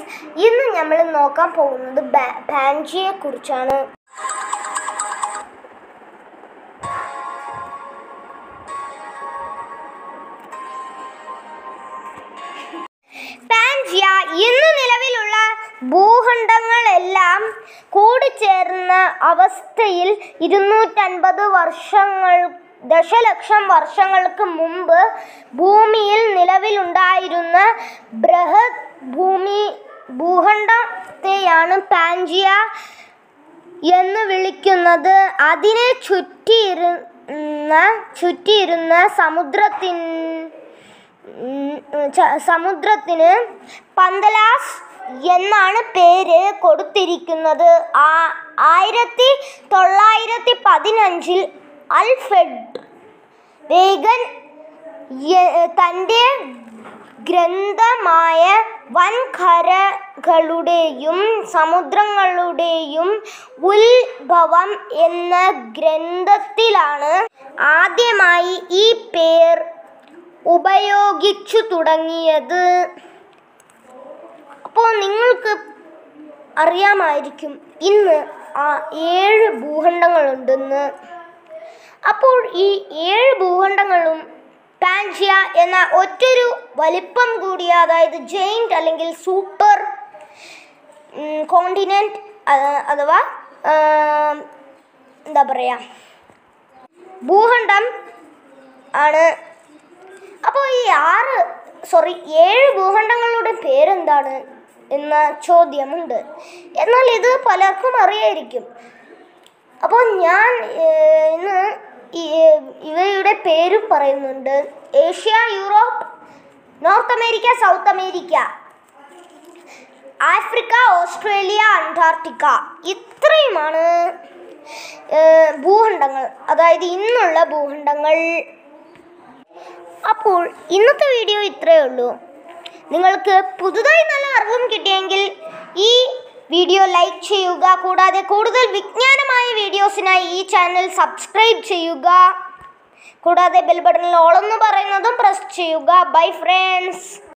ഇന്ന് നമ്മൾ നോക്കാൻ പോകുന്നത് പാൻജിയെ കുറിച്ചാണ്. പാൻജിയ ഇന്ന് നിലവിലുള്ള ഭൂഖണ്ഡങ്ങളെല്ലാം കൂടിച്ചേർന്ന അവസ്ഥയിൽ 250 ദശലക്ഷം വർഷങ്ങൾക്ക് മുമ്പ് ഭൂമിയിൽ നിലവിലുണ്ടായിരുന്ന ബൃഹത് ഭൂഖണ്ഡത്തെയാണ് പാൻജിയ എന്ന് വിളിക്കുന്നത്. അതിനെ ചുറ്റിയിരുന്ന സമുദ്രത്തിന് പന്തലാസ് എന്നാണ് പേര് കൊടുത്തിരിക്കുന്നത്. 1915 ആൽഫ്രഡ് വേഗൻ തൻ്റെ ഗ്രന്ഥമായ വൻകരകളുടെയും സമുദ്രങ്ങളുടെയും ഉത്ഭവം എന്ന ഗ്രന്ഥത്തിലാണ് ആദ്യമായി ഈ പേർ ഉപയോഗിച്ചു തുടങ്ങിയത്. അപ്പോൾ നിങ്ങൾക്ക് അറിയാമായിരിക്കും ഇന്ന് 7 ഭൂഖണ്ഡങ്ങളുണ്ടെന്ന്. അപ്പോൾ ഈ 7 ഭൂഖണ്ഡങ്ങളും പാൻജിയ എന്ന ഒറ്റൊരു വലിപ്പം കൂടിയ, അതായത് ജെയിൻറ്റ് അല്ലെങ്കിൽ സൂപ്പർ കോണ്ടിനെൻറ്റ് അഥവാ എന്താ പറയുക ഭൂഖണ്ഡം ആണ്. അപ്പോൾ ഈ 7 ഭൂഖണ്ഡങ്ങളുടെ പേരെന്താണ് എന്ന ചോദ്യമുണ്ട്. എന്നാൽ ഇത് പലർക്കും അറിയായിരിക്കും. അപ്പോൾ ഞാൻ ഇന്ന് ഇവയുടെ പേരും പറയുന്നുണ്ട്. Asia, Europe, north America, south America, Africa, Australia, Antarctica. ഇത്രയുമാണ് ഭൂഖണ്ഡങ്ങൾ, അതായത് ഇന്നുള്ള ഭൂഖണ്ഡങ്ങൾ. അപ്പോൾ ഇന്നത്തെ വീഡിയോ ഇത്രയേ ഉള്ളൂ. നിങ്ങൾക്ക് പുതുതായി നല്ല അറിവും കിട്ടിയെങ്കിൽ ഈ വീഡിയോ ലൈക്ക് ചെയ്യുക. കൂടാതെ കൂടുതൽ വിജ്ഞാനമായ വീഡിയോസിനായി ഈ ചാനൽ സബ്സ്ക്രൈബ് ചെയ്യുക. കൂടാതെ ബെൽ ബട്ടണിൽ ഓൾ എന്ന് പറയുന്നതും പ്രസ് ചെയ്യുക. Bye friends.